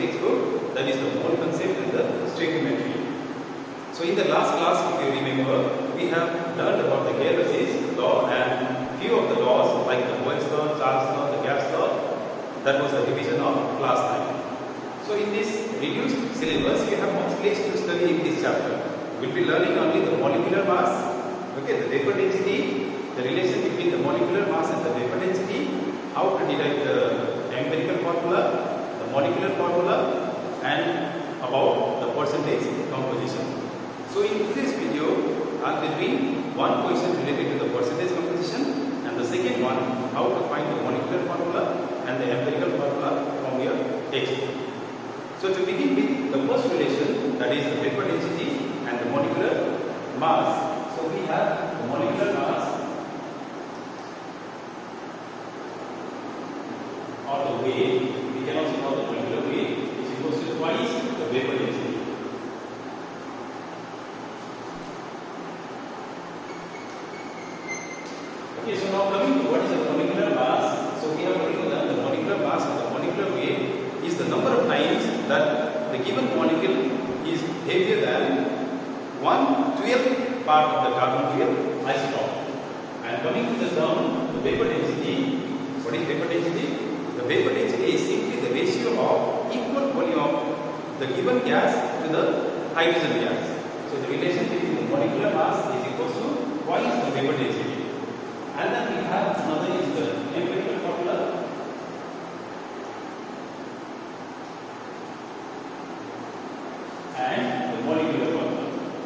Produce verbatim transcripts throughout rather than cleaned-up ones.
textbook. That is the whole concept in the stoichiometry. So in the last class, if you remember, we have learned about the Gay-Lussac's law and few of the laws like the Boyle's law, Charles' law, the Gap's law. That was the division of class nine. So in this reduced syllabus, you have much less to study in this chapter. We will be learning only the molecular mass, okay, the vapor density, the relation between the molecular mass and the vapor density, how to derive the empirical formula, the molecular formula, and about the percentage composition. So in this video, I will bring one question related to the percentage composition, and the second one, how to find the molecular formula and the empirical formula from your textbook. So to begin with the first relation, that is the vapor density and the molecular mass. So we have the molecular mass or the weight, we can also call the molecular weight, is equals to twice the vapor density. Okay, so now coming to what is the molecular mass. So we have already done the molecular mass and the molecular weight is the number of times that the given molecule is heavier than one twelfth part of the carbon twelve isotope. And coming to the term, the vapor density. What is vapor density? The vapor density is simply the ratio of equal volume of the given gas to the hydrogen gas. So the relation between the molecular mass is equal to twice the vapor density. And then we have another is the empirical formula. And the molecular formula.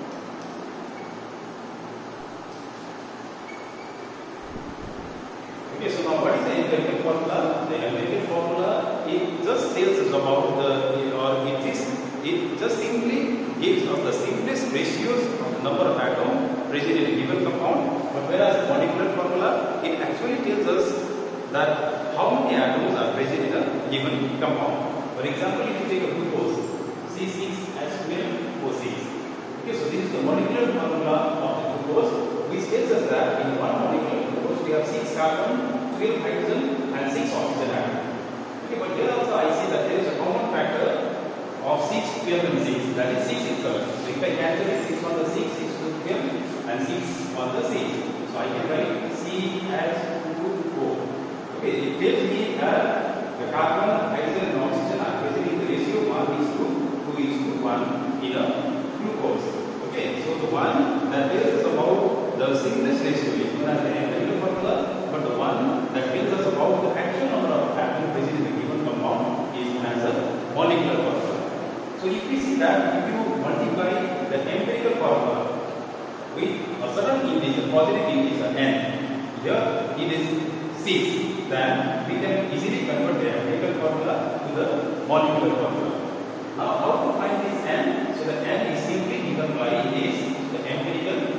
Okay, so now what is the empirical formula? The empirical formula, it just tells us about the, or it is, it just simply gives us the simplest ratios of the number of atoms present in a given compound. But whereas the molecular formula, it actually tells us that how many atoms are present in a given compound. For example, if you take a glucose, C six H twelve O six. Okay, so this is the molecular formula of the glucose, which tells us that in one molecule of glucose we have six carbon, twelve hydrogen, and six oxygen atoms. Okay, but here also I see that there is a common factor of six, twelve, and six. That is six itself. So if I cancel it, six on the six, six to twelve, and six on the six. So I can write C as two O. Okay, it tells me that the carbon, hydrogen, and oxygen are present in the ratio one is to two is to one in a glucose. Okay, so the one that tells us about the simplest ratio is known as the empirical formula, but the one that tells us about the actual number of atoms present in the given compound is known as the molecular formula. So if we see that if you multiply the empirical formula with a certain integer, positive integer n, here it is six, then we can easily convert the empirical formula to the molecular formula. Now how to find this n? So the n is simply given by this, the empirical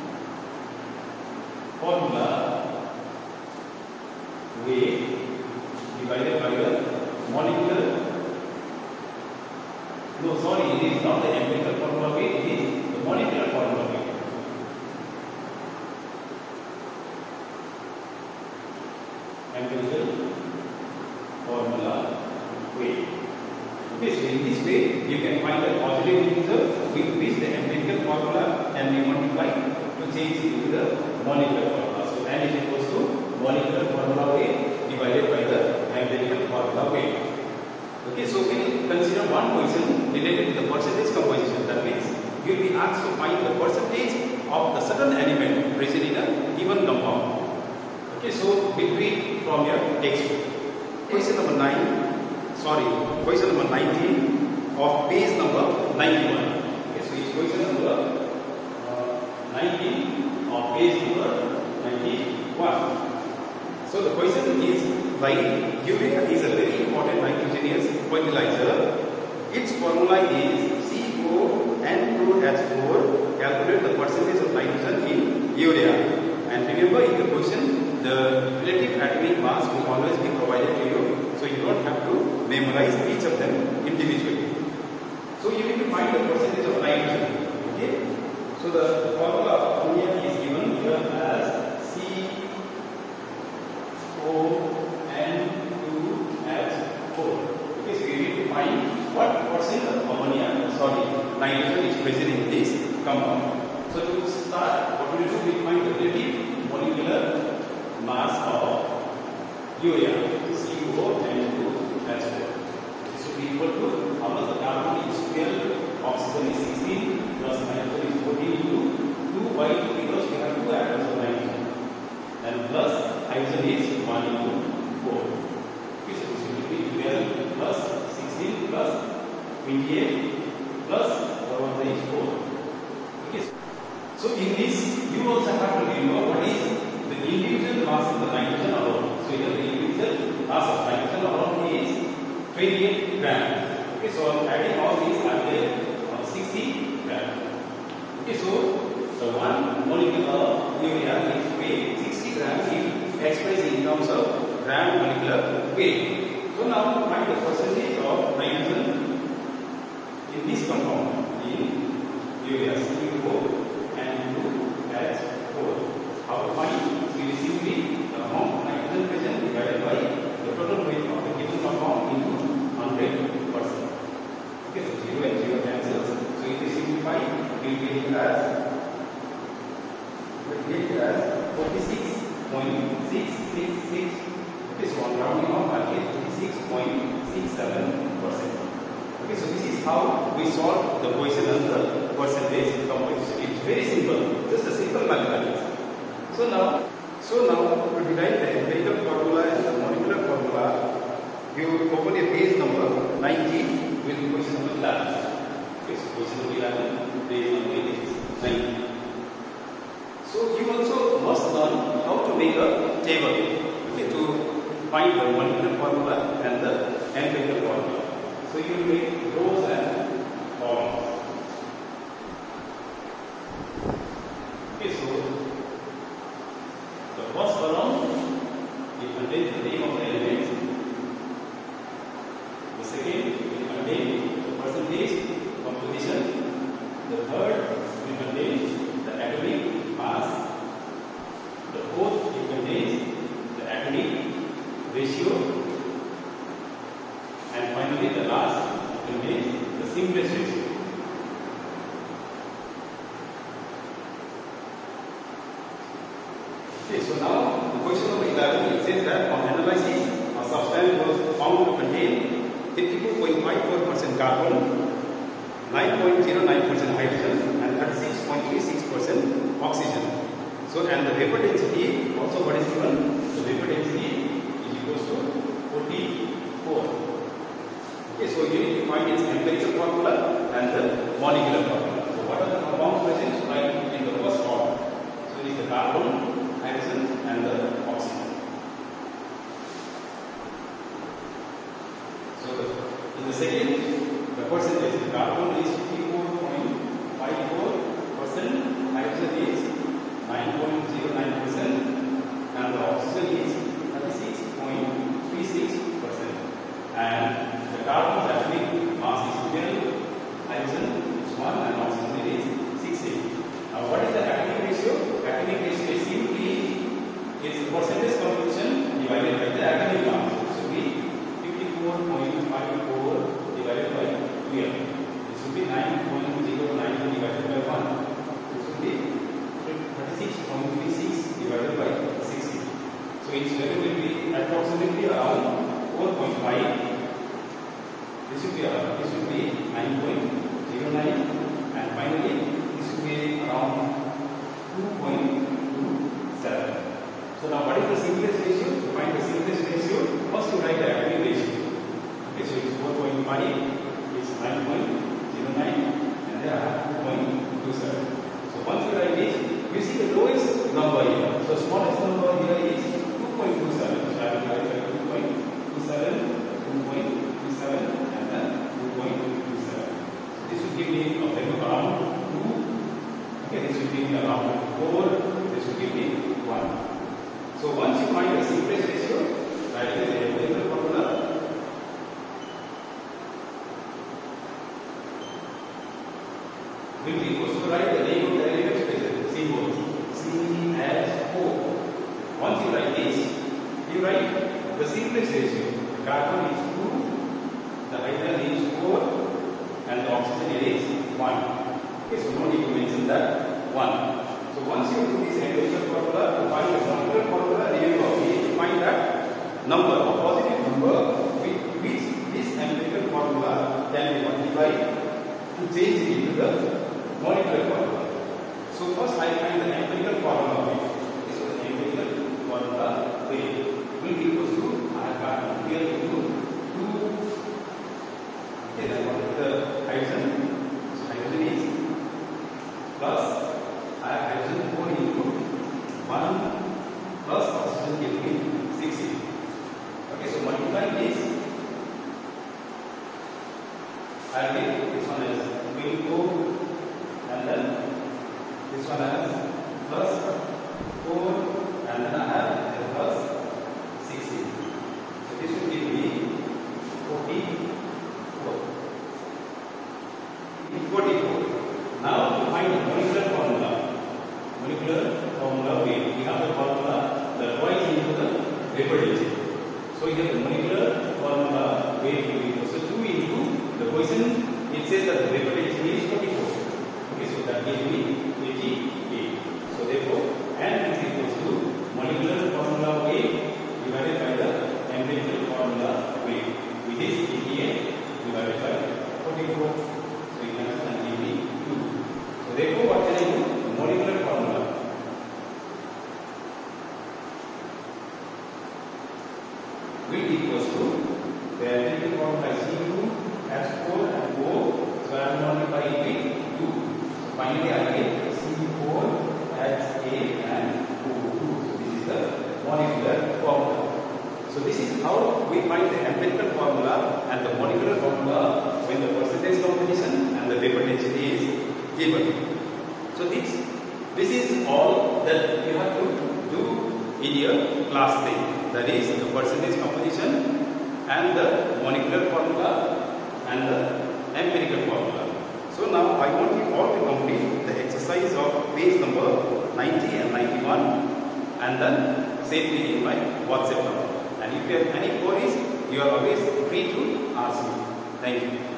formula weight divided by the molecular. No, sorry, it is not the empirical formula weight, it is the molecular formula weight. Empirical formula weight. Okay, so in this way, you can find a positive integer with which the empirical formula can be multiplied to change it into the molecular formula. So n is equals to molecular formula weight divided by the empirical formula weight. Okay, so we will consider one question related to the percentage composition. That means you will be asked to find the percentage of the certain element present in a given compound. Okay, so we read from your textbook. Question number nine, sorry, question number nineteen of page number ninety-one. Okay, so it's question number uh, nineteen of page number ninety-one. So the question is, like, urea is a very important nitrogenous fertilizer. Its formula is C O N two H four. Calculate the percentage of nitrogen in urea. And remember, in the question, the relative atomic mass will always be provided to you, so you don't have to memorize each of them individually. So you need to find the percentage of nitrogen. Okay. So the formula of ammonia is given here as C O N two H four. Okay, so you need to find what percent of ammonia, sorry, nitrogen is present in this compound. So to start, what we do, we find the relative molecular mass of urea, C U O and two H four. This will be equal to how much the carbon is twelve, oxygen is sixteen, plus nitrogen is fourteen into two by because we have two atoms of nitrogen, and plus hydrogen is one into four. Okay, so this will be twelve plus sixteen plus twenty-eight plus one is four. Okay, so in this you also have to remember what is the individual mass of the nitrogen alone. So here the individual mass of nitrogen alone is twenty-eight grams. Okay, so I'm adding all these are there on sixty grams. Okay, so the one molecule of urea is weight sixty grams if expressed in terms of gram molecular weight. So now find the percentage of nitrogen in this compound in urea C U O and two H four. How to find? So you simply the amount of nitrogen present divided by the total weight of the given compound into one hundred percent. Okay, so zero and zero cancels. So if you simplify, we will get it as we will get it as forty-six point six six six. Okay, so on rounding off, I get forty-six point six seven percent. Okay, so this is how we solve the question and the percentage composition. It's very simple, just a simple mathematics. So now, so now to derive the empirical formula and the molecular formula, you open a page number ninety with question number eleven. Okay, so question number eleven, page number ninety. So you also must learn how to make a table. Okay, to find the molecular formula and the empirical formula. So you will make rows and columns. Okay, so the first column it contains the name of the element. The second will contain the percentage composition. The third will contain the atomic mass. The fourth will contain the atomic ratio. And finally, the last contains the simplest ratio. Okay, so now the question number eleven, it says that on analysis, a substance was found to contain fifty-two point five four percent carbon, nine point zero nine percent hydrogen, and thirty-six point three six percent oxygen. So, and the vapor density also what is given? The vapor density is equals to forty-four. Okay, so you need to find its empirical formula and the molecular formula. So what are the compounds present right in the first order? So it is the carbon, hydrogen and the oxygen. So the, in the second, the percentage, the carbon is fifty-four point five four percent, hydrogen is nine point zero nine percent and the oxygen is thirty-six point three six percent. And the carbon's atomic mass is twelve, hydrogen is one and oxygen is sixteen. Now what is the atomic ratio? Atomic ratio is simply is the percentage composition divided by the atomic mass. It should be fifty-four point five four divided by twelve. It should be nine point zero nine divided by one. It should be thirty-six point three six divided by sixty. So its value will be approximately around four point five. This should be around, this should be nine point zero nine, and finally this should be around two point two seven. So now what is the simplest ratio? To find the simplest ratio, first you write the atomic ratio. Okay, so it's four point five, it's nine point zero nine, and there are two point two seven. So once you write this, you see the lowest number here. So smallest number here is two point two seven. So I will write two point two seven, two point two seven, and then two point two seven. So this will give me a value around two. Okay, this will give me around four. This will give me one. So once you find the simplest ratio, write the empirical formula. Will be equals to write the name of the element present, C H four. Once you write this, you write the simplest ratio. Carbon is two, the hydrogen is four and the oxygen is one. Okay, so no need to mention that one. So once you do this empirical formula to find the molecular formula, remember we need to find that number, a positive number with which this empirical formula can be multiplied to change it into the molecular formula. So first I find the empirical formula weight. This is the empirical formula weight. Will be equal to I have got here into two. Okay, then what is the hydrogen? So hydrogen is plus I have hydrogen four into one plus oxygen gives me sixty. Okay, so multiply this. I will get this one as twenty-four and then this one has plus four and then I have plus sixty. So this will give me forty-four. forty-four. Now to find the molecular formula. Molecular formula weight. We have the formula the twice into the vapor density. So here the molecular formula weight will be equal to two into the position. It says that the vapor density is forty-four. Okay, so that gives me eighty-eight. So therefore, n is equals to molecular formula weight divided by the empirical formula weight, which is eighty-eight divided by forty-four. So you can understand give me two. So therefore, what can I do? The molecular formula. Weight equals to the empirical formula is C two has four and four. So I am multiplying with two. So finally I get C four has eight and O two. So this is the molecular formula. So this is how we find the empirical formula and the molecular formula when the percentage composition and the vapor density is given. So this this is all that you have to do in your class thing. That is the percentage composition and the molecular formula and the empirical formula. So now I want you all to complete the exercise of page number ninety and ninety-one and then send me in my WhatsApp number. And if you have any queries, you are always free to ask me. Thank you.